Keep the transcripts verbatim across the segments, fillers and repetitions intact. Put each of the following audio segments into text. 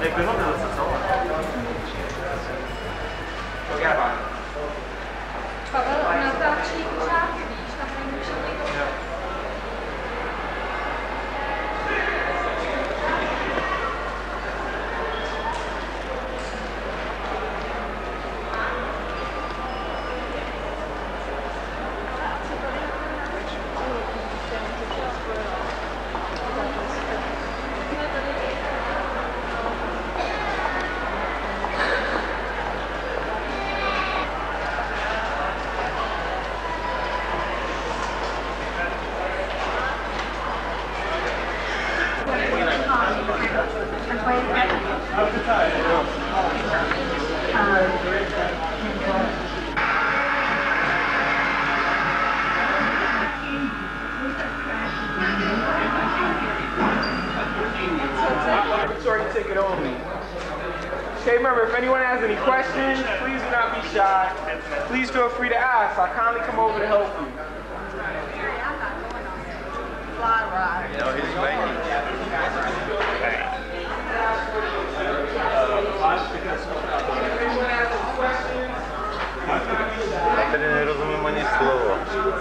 Teď vyhodil se, co? Pavel natáčí pořád, víš, na může někdo. Short ticket only. Okay, remember, if anyone has any questions, please do not be shy. Please feel free to ask. I'll kindly come over to help you. Fly ride. No, he's waiting. Tady nerozumím ani slovo.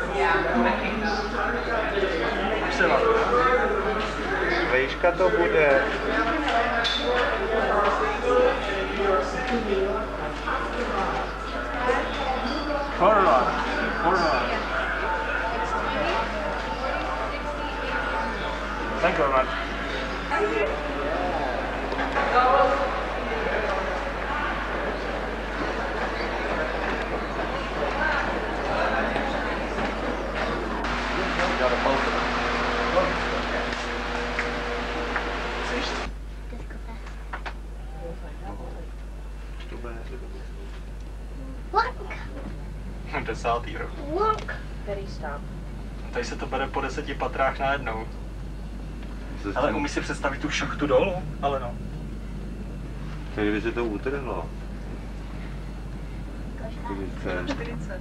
Vejška to bude. Horror. Horror. Thank you very much. Desátý rok. Look. Který stop. Tady se to bere po deseti patrách najednou. Ale umí si představit tu šachtu dolů? Ale no. Tady by se to utrhlo. čtyřicet.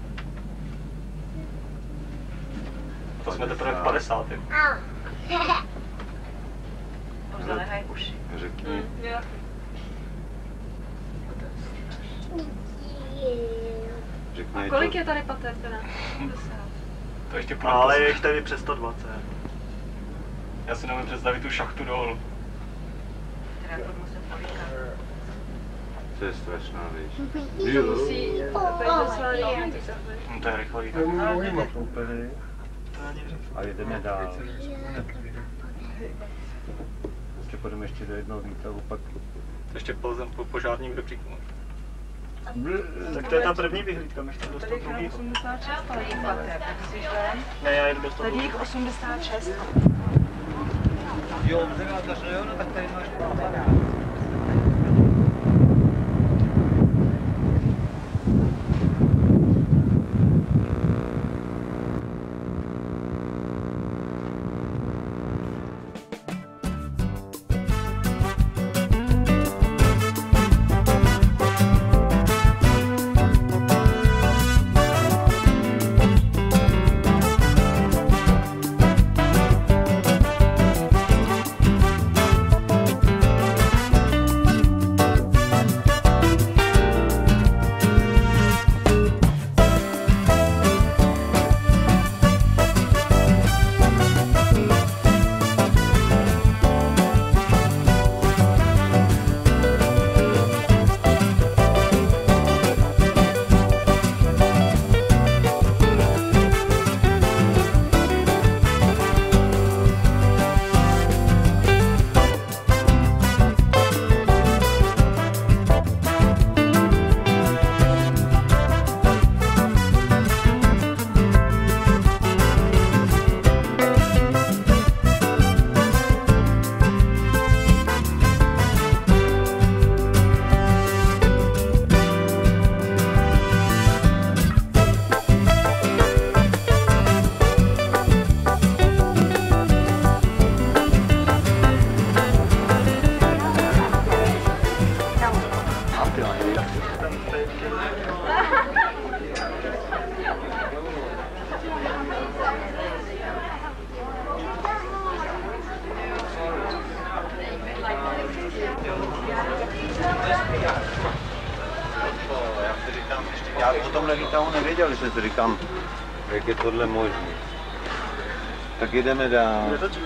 To jsme teprve v padesátém. Zanechaj uši. Řekni. A kolik je tady pater teda? To ještě půl. Ale je jich tady přes sto dvacet. Já si nemůžu představit tu šachtu dolů. Teda to musím políkat. To je strašná věc. To musí být docela dlouhý, ty sahly. No to je rychlý. A jedeme dál. Ještě půjdeme ještě do jednoho výtahu, pak... Ještě po, po požárním rybříku. Tak to je ta první vyhlídka, my chceme dostat druhý. osmdesát šest, ale jich pater, tak chceš ven? Ne, já jdu dostat Tady jich osmdesát šest. Jo, obzerváš, no jo, no tak tady máš pápadá. Yeah. já o tomhle výtahu nevěděl, že si říkám, jak je tohle možné. Tak jdeme dál.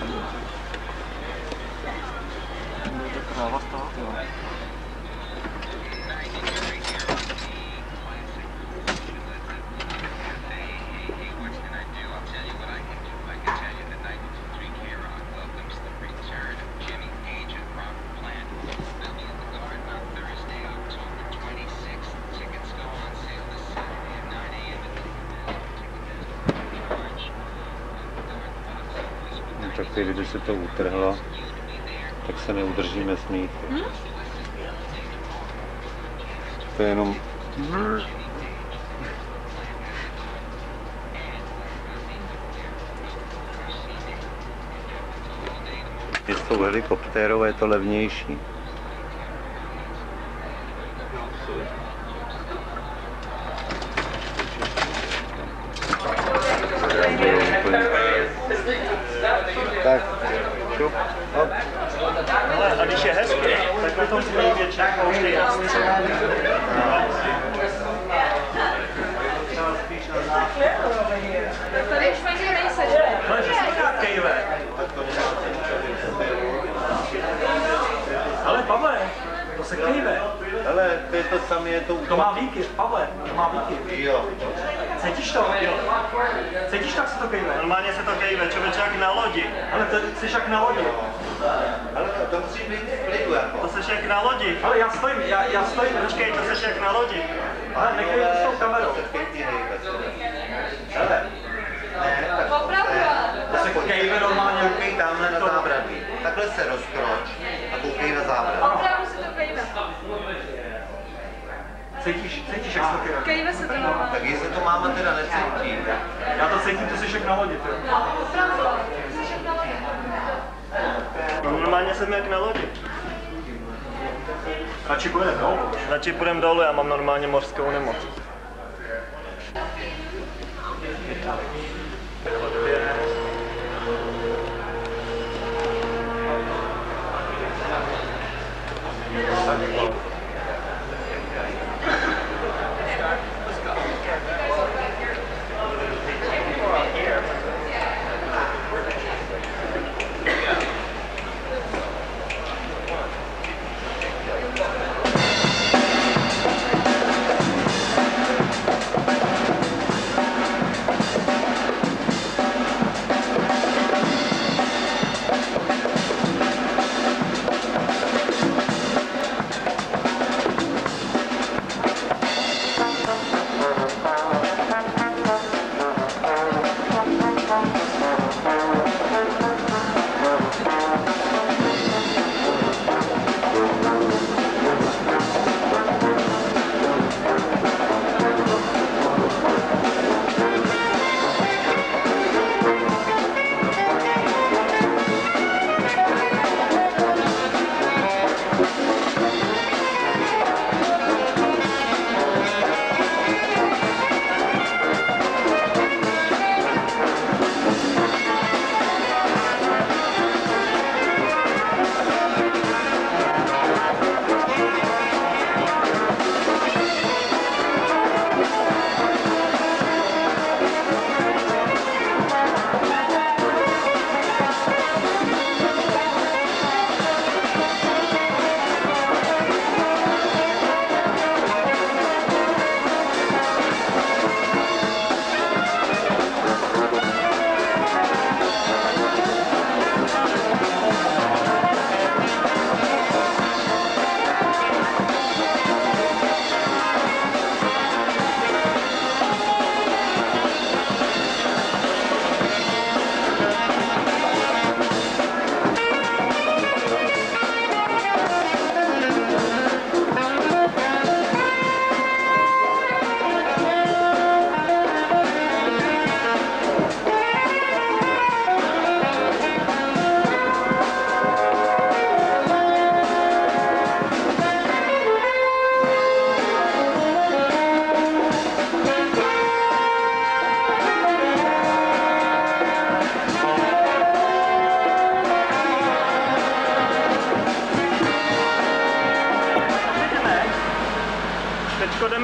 Tak teď, když se to utrhlo, tak se neudržíme smíchy. Hmm? To je jenom... Je s tou helikoptérou, je to levnější. Tak, šup, hop. Ale a když je hezky, tak potom si největší pouštěj jasný. Tady už mají nejseš. Ale že jsi kejve. Ale Pavle, to se kejve. Ale to je to samé, je to... To má výkyv, Pavle, to má výkyv. Jo. Cítíš to? Jo. Cítíš, tak se to kejve? Normálně se to kejve, člověče jak na lodi. Ale to jsi jak na lodi. Ale to, to musí být v klidu jako. To jsi jak na lodi. Ale já stojím, já, já stojím. Počkej, to jsi jak na lodi. Ale nechej to s tou kamerou. Hele. Ne, tak Opravdu. To se kejve normálně. Koukej tamhle na zábradlí. Takhle se rozkroč a koukej na zábradlí. Opravdu se to kejve. Cítíš, cítíš, jak se to kejve? Kejve se to normálně. Tak jestli to máma teda necítí. Já to cítím, to jsi jak na lodi, ty. Opravdu. Jsi jak na lodi. No, normálně jsem jak na lodi. Radši půjdeme dolů. Radši půjdeme dolů, já mám normálně mořskou nemoc.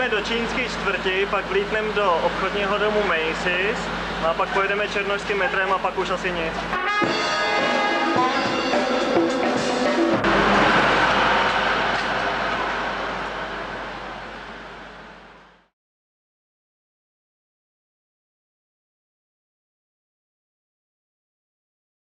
Pojedeme do čínské čtvrti, pak vlítneme do obchodního domu Macy's, no a pak pojedeme černošským metrem a pak už asi nic.